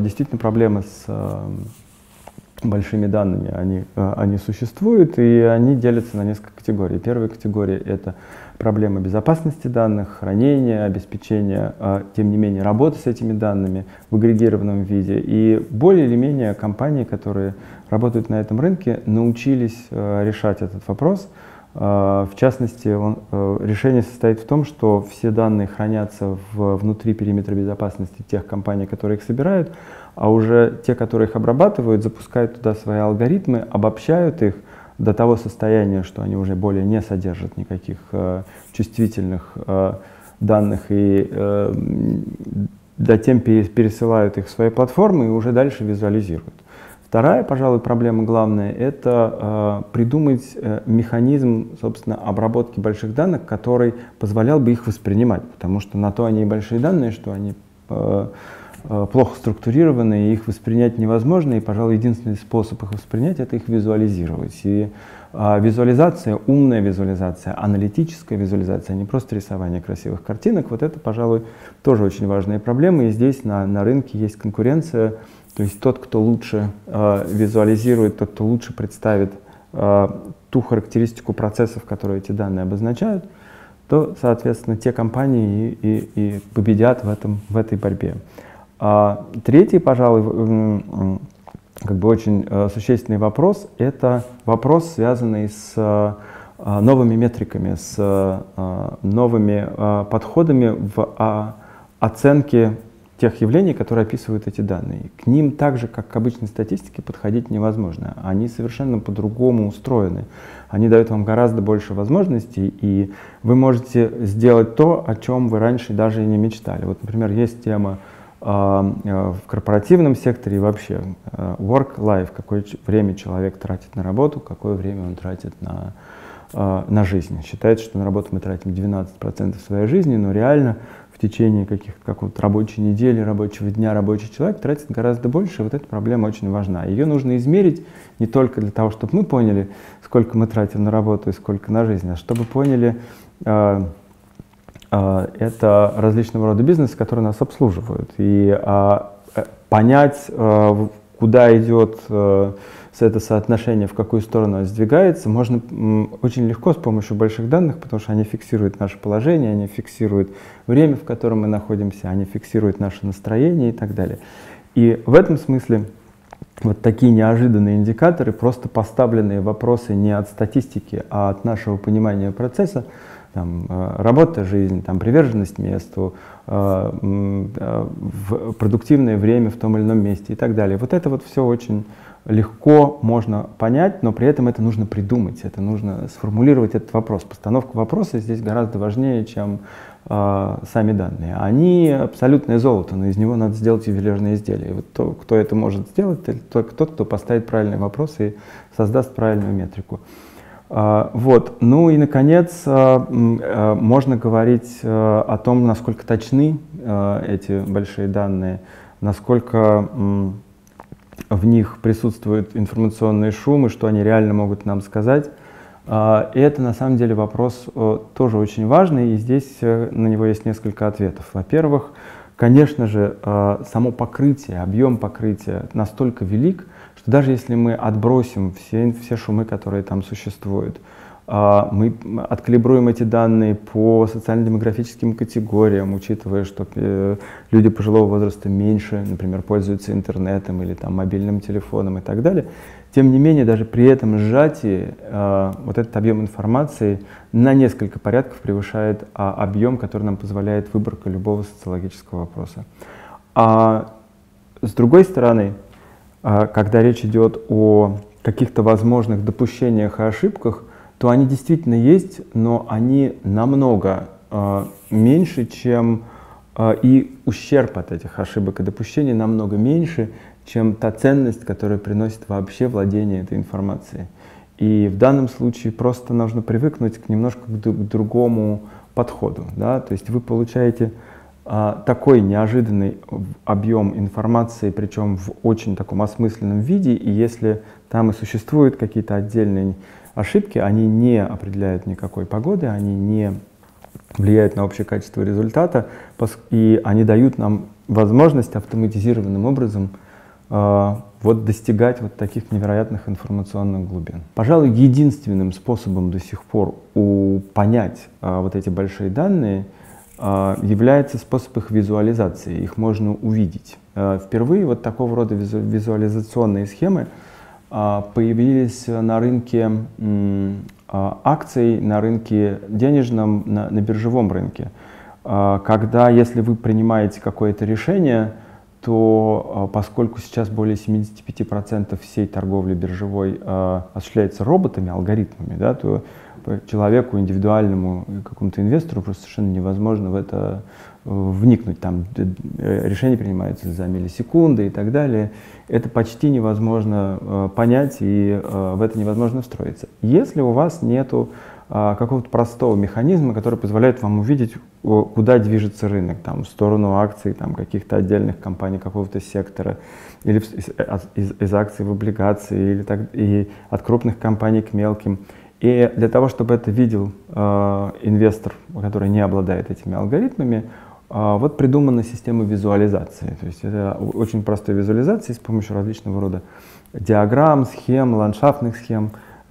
действительно проблемы с большими данными, они существуют, и они делятся на несколько категорий. Первая категория — это проблемы безопасности данных, хранения, обеспечения, тем не менее, работы с этими данными в агрегированном виде. И более или менее компании, которые работают на этом рынке, научились решать этот вопрос. В частности, решение состоит в том, что все данные хранятся внутри периметра безопасности тех компаний, которые их собирают, а уже те, которые их обрабатывают, запускают туда свои алгоритмы, обобщают их до того состояния, что они уже более не содержат никаких чувствительных данных, и затем пересылают их в свои платформы и уже дальше визуализируют. Вторая, пожалуй, проблема главная — это придумать механизм, собственно, обработки больших данных, который позволял бы их воспринимать, потому что на то они и большие данные, что они плохо структурированы, и их воспринять невозможно, и, пожалуй, единственный способ их воспринять — это их визуализировать. И визуализация, умная визуализация, аналитическая визуализация, а не просто рисование красивых картинок, вот это, пожалуй, тоже очень важная проблема, и здесь на рынке есть конкуренция. То есть тот, кто лучше визуализирует, тот, кто лучше представит ту характеристику процессов, которые эти данные обозначают, то, соответственно, те компании и победят в этой борьбе. Третий, пожалуй, как бы очень существенный вопрос — это вопрос, связанный с новыми метриками, с новыми подходами в оценке тех явлений, которые описывают эти данные. К ним так же, как к обычной статистике, подходить невозможно. Они совершенно по-другому устроены. Они дают вам гораздо больше возможностей, и вы можете сделать то, о чем вы раньше даже и не мечтали. Вот, например, есть тема в корпоративном секторе и вообще work-life, какое время человек тратит на работу, какое время он тратит на жизнь. Считается, что на работу мы тратим 12% своей жизни, но реально в течение какой-то рабочей недели, рабочего дня рабочий человек тратит гораздо больше, и вот эта проблема очень важна. Ее нужно измерить не только для того, чтобы мы поняли, сколько мы тратим на работу и сколько на жизнь, а чтобы поняли, это различного рода бизнесы, которые нас обслуживают. И понять, куда идет это соотношение, в какую сторону оно сдвигается, можно очень легко с помощью больших данных, потому что они фиксируют наше положение, они фиксируют время, в котором мы находимся, они фиксируют наше настроение и так далее. И в этом смысле вот такие неожиданные индикаторы, просто поставленные вопросы не от статистики, а от нашего понимания процесса, там, работа, жизнь, там, приверженность месту, продуктивное время в том или ином месте и так далее. Вот это вот все очень легко можно понять, но при этом это нужно придумать, это нужно сформулировать этот вопрос. Постановка вопроса здесь гораздо важнее, чем сами данные. Они абсолютное золото, но из него надо сделать ювелирное изделие. И вот кто это может сделать, только тот, кто поставит правильный вопрос и создаст правильную метрику. Вот. Ну и, наконец, можно говорить о том, насколько точны эти большие данные, насколько в них присутствуют информационные шумы, что они реально могут нам сказать. И это, на самом деле, вопрос тоже очень важный, и здесь на него есть несколько ответов. Во-первых, конечно же, само покрытие, объем покрытия настолько велик, что даже если мы отбросим все шумы, которые там существуют, мы откалибруем эти данные по социально-демографическим категориям, учитывая, что люди пожилого возраста меньше, например, пользуются интернетом или там, мобильным телефоном и так далее. Тем не менее, даже при этом сжатии вот этот объем информации на несколько порядков превышает объем, который нам позволяет выборка любого социологического вопроса. А с другой стороны, когда речь идет о каких-то возможных допущениях и ошибках, то они действительно есть, но они намного меньше, чем и ущерб от этих ошибок и допущений намного меньше, чем та ценность, которая приносит вообще владение этой информацией. И в данном случае просто нужно привыкнуть немножко к другому подходу. Да? То есть вы получаете такой неожиданный объем информации, причем в очень таком осмысленном виде, и если там и существуют какие-то отдельные ошибки, они не определяют никакой погоды, они не влияют на общее качество результата, и они дают нам возможность автоматизированным образом вот достигать вот таких невероятных информационных глубин. Пожалуй, единственным способом до сих пор понять вот эти большие данные является способ их визуализации, их можно увидеть. Впервые вот такого рода визуализационные схемы появились на рынке акций, на рынке денежном, на биржевом рынке. Когда, если вы принимаете какое-то решение, то поскольку сейчас более 75% всей торговли биржевой осуществляется роботами, алгоритмами, да, то человеку, индивидуальному какому-то инвестору просто совершенно невозможно в это вникнуть. Там решения принимаются за миллисекунды и так далее. Это почти невозможно понять, и в это невозможно встроиться. Если у вас нету какого-то простого механизма, который позволяет вам увидеть, куда движется рынок, там, в сторону акций там, каких-то отдельных компаний, какого-то сектора, или из акций в облигации, или и от крупных компаний к мелким. И для того, чтобы это видел инвестор, который не обладает этими алгоритмами, вот придумана система визуализации. То есть это очень простая визуализация с помощью различного рода диаграмм, схем, ландшафтных схем,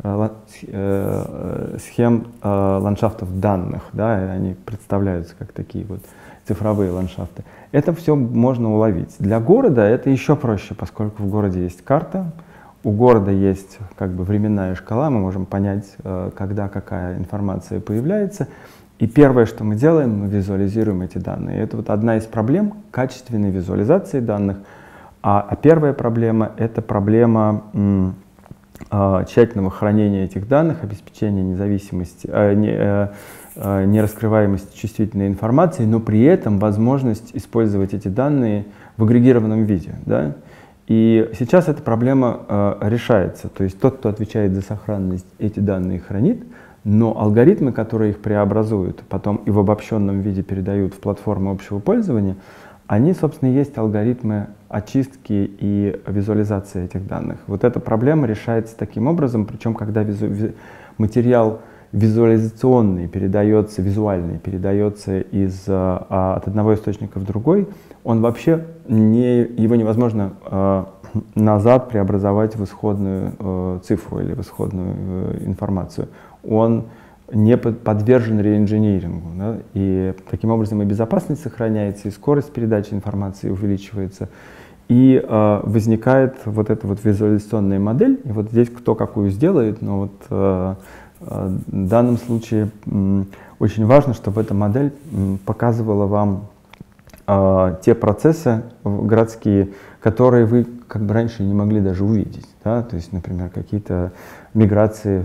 схем ландшафтов данных, да, они представляются как такие вот цифровые ландшафты. Это все можно уловить. Для города это еще проще, поскольку в городе есть карта, у города есть как бы временная шкала, мы можем понять, когда какая информация появляется. И первое, что мы делаем, мы визуализируем эти данные. И это вот одна из проблем качественной визуализации данных. А первая проблема — это проблема тщательного хранения этих данных, обеспечения независимости, нераскрываемости чувствительной информации, но при этом возможность использовать эти данные в агрегированном виде. Да? И сейчас эта проблема решается. То есть тот, кто отвечает за сохранность, эти данные хранит, но алгоритмы, которые их преобразуют, потом и в обобщенном виде передают в платформу общего пользования, они, собственно, и есть алгоритмы очистки и визуализации этих данных. Вот эта проблема решается таким образом, причем когда материал визуализационный передается, визуальный передается от одного источника в другой, он вообще его невозможно назад преобразовать в исходную цифру или в исходную информацию. Он не подвержен реинжинирингу. Да? И таким образом и безопасность сохраняется, и скорость передачи информации увеличивается. И возникает вот эта вот визуализационная модель. И вот здесь кто какую сделает, но вот в данном случае очень важно, чтобы эта модель показывала вам те процессы городские, которые вы как бы раньше не могли даже увидеть. Да? То есть, например, какие-то миграции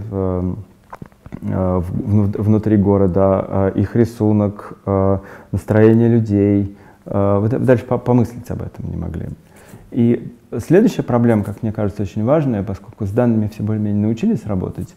внутри города, их рисунок, настроение людей. Вы дальше помыслить об этом не могли. И следующая проблема, как мне кажется, очень важная, поскольку с данными все более-менее научились работать,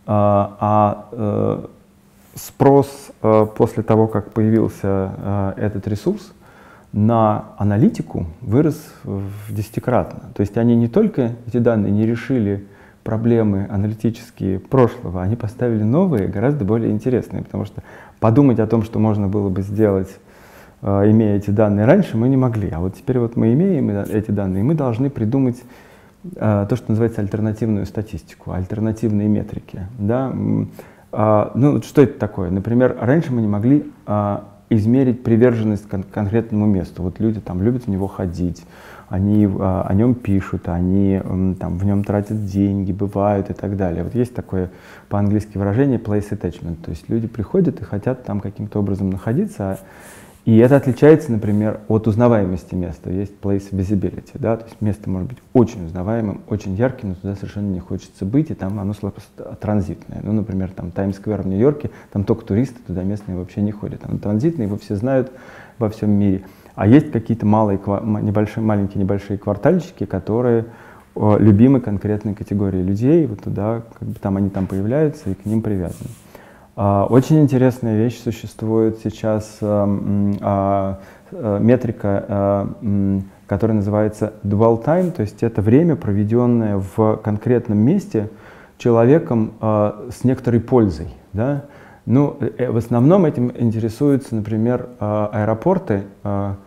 спрос после того, как появился этот ресурс, на аналитику вырос в десятикратно. То есть они не только, эти данные, не решили проблемы аналитические прошлого, они поставили новые, гораздо более интересные, потому что подумать о том, что можно было бы сделать, имея эти данные раньше, мы не могли. А вот теперь вот мы имеем эти данные, и мы должны придумать то, что называется альтернативную статистику, альтернативные метрики. Да? Ну, что это такое? Например, раньше мы не могли измерить приверженность к конкретному месту. Вот люди там любят в него ходить, они о нем пишут, они там в нем тратят деньги, бывают и так далее. Вот есть такое по-английски выражение place attachment, то есть люди приходят и хотят там каким-то образом находиться, и это отличается, например, от узнаваемости места. Есть place visibility, да, то есть место может быть очень узнаваемым, очень ярким, но туда совершенно не хочется быть, и там оно просто транзитное. Ну, например, там Таймс-сквер в Нью-Йорке, там только туристы, туда местные вообще не ходят. Оно транзитное, его все знают во всем мире. А есть какие-то маленькие небольшие квартальчики, которые любимы конкретной категории людей, вот туда, как бы там они там появляются и к ним привязаны. Очень интересная вещь существует сейчас, метрика, которая называется dwell time, то есть это время, проведенное в конкретном месте человеком с некоторой пользой. Да? Ну, в основном этим интересуются, например, аэропорты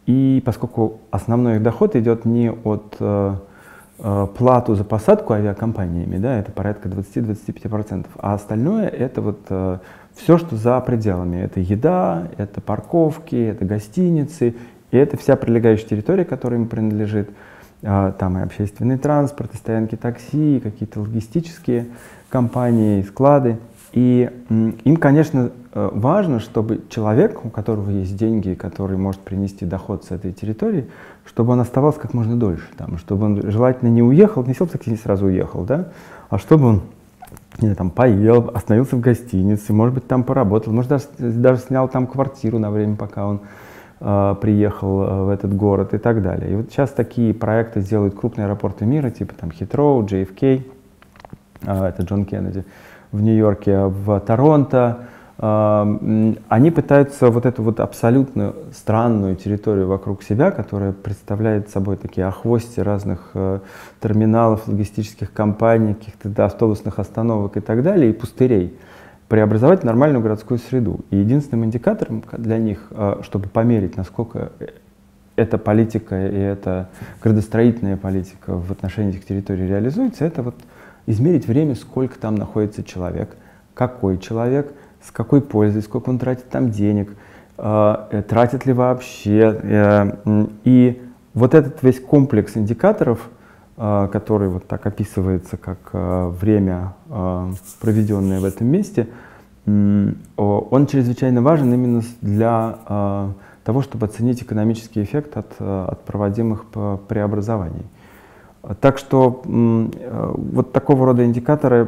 И поскольку основной их доход идет не от плату за посадку авиакомпаниями, да, это порядка 20-25%, а остальное это вот все, что за пределами. Это еда, это парковки, это гостиницы, и это вся прилегающая территория, которая им принадлежит. Там и общественный транспорт, и стоянки такси, и какие-то логистические компании, и склады. И им, конечно, важно, чтобы человек, у которого есть деньги, который может принести доход с этой территории, чтобы он оставался как можно дольше, там, чтобы он желательно не уехал, не сел в такси и сразу уехал, да, а чтобы он там поел, остановился в гостинице, может быть, там поработал, может, даже снял там квартиру на время, пока он приехал в этот город и так далее. И вот сейчас такие проекты делают крупные аэропорты мира, типа там Хитроу, JFK, это Джон Кеннеди, в Нью-Йорке, в Торонто. Они пытаются вот эту вот абсолютно странную территорию вокруг себя, которая представляет собой такие охвости разных терминалов, логистических компаний, каких-то автобусных остановок и так далее, и пустырей, преобразовать в нормальную городскую среду. И единственным индикатором для них, чтобы померить, насколько эта политика и эта градостроительная политика в отношении этих территорий реализуется, это вот измерить время, сколько там находится человек, какой человек, с какой пользой, сколько он тратит там денег, тратит ли вообще. И вот этот весь комплекс индикаторов, который вот так описывается как время, проведенное в этом месте, он чрезвычайно важен именно для того, чтобы оценить экономический эффект от проводимых преобразований. Так что вот такого рода индикаторы,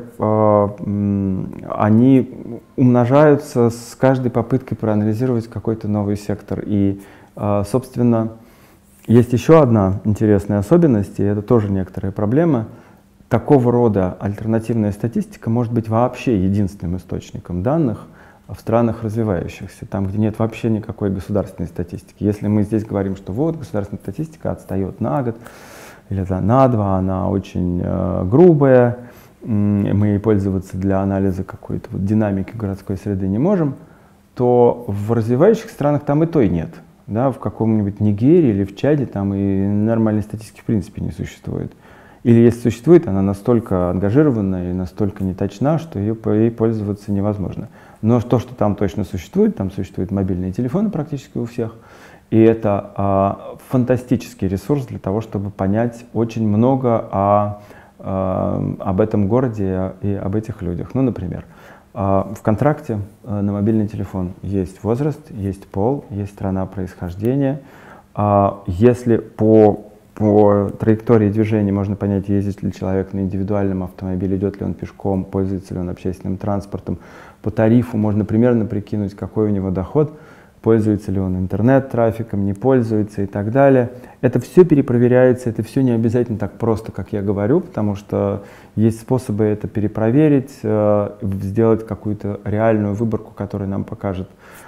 они умножаются с каждой попыткой проанализировать какой-то новый сектор. И, собственно, есть еще одна интересная особенность, и это тоже некоторая проблема. Такого рода альтернативная статистика может быть вообще единственным источником данных в странах развивающихся, там, где нет вообще никакой государственной статистики. Если мы здесь говорим, что вот государственная статистика отстает на год, или на 2, она очень грубая, мы ей пользоваться для анализа какой-то вот динамики городской среды не можем, то в развивающих странах там и той нет. Да, в каком-нибудь Нигерии или в Чаде там и нормальной статистики в принципе не существует. Или если существует, она настолько ангажирована и настолько неточна, что ей пользоваться невозможно. Но то, что там точно существует, там существуют мобильные телефоны практически у всех, и это фантастический ресурс для того, чтобы понять очень много об этом городе и об этих людях. Ну, например, в контракте на мобильный телефон есть возраст, есть пол, есть страна происхождения. Если по траектории движения можно понять, ездит ли человек на индивидуальном автомобиле, идет ли он пешком, пользуется ли он общественным транспортом, по тарифу можно примерно прикинуть, какой у него доход, пользуется ли он интернет-трафиком, не пользуется и так далее. Это все перепроверяется, это все не обязательно так просто, как я говорю, потому что есть способы это перепроверить, сделать какую-то реальную выборку, которая нам покажет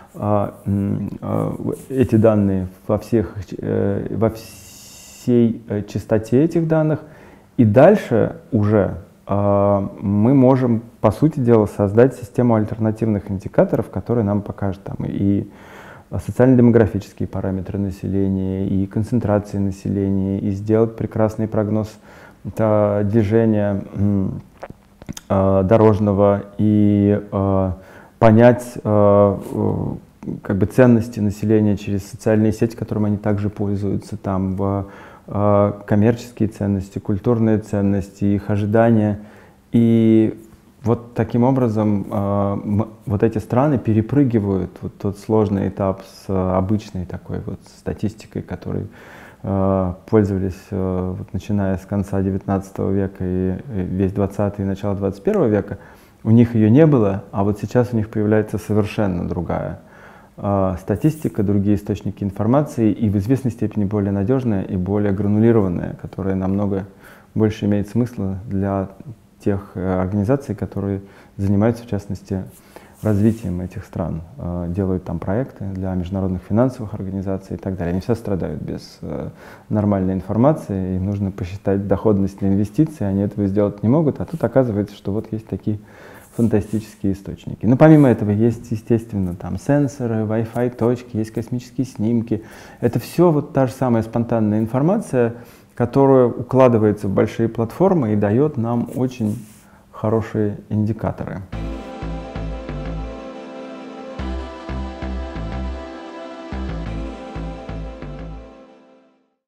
эти данные во всей частоте этих данных. И дальше уже мы можем, по сути дела, создать систему альтернативных индикаторов, которые нам покажут там и социально-демографические параметры населения, и концентрации населения, и сделать прекрасный прогноз движения дорожного, и понять как бы ценности населения через социальные сети, которым они также пользуются, там коммерческие ценности, культурные ценности, их ожидания. И вот таким образом вот эти страны перепрыгивают вот тот сложный этап с обычной такой вот статистикой, которой пользовались вот, начиная с конца XIX века и весь XX и начало XXI века. У них ее не было, а вот сейчас у них появляется совершенно другая статистика, другие источники информации и в известной степени более надежная и более гранулированная, которая намного больше имеет смысла для тех организаций, которые занимаются, в частности, развитием этих стран, делают там проекты для международных финансовых организаций и так далее. Они все страдают без нормальной информации, им нужно посчитать доходность на инвестиции, они этого сделать не могут, а тут оказывается, что вот есть такие фантастические источники. Но помимо этого есть, естественно, там сенсоры, Wi-Fi точки, есть космические снимки. Это все вот та же самая спонтанная информация, которая укладывается в большие платформы и дает нам очень хорошие индикаторы.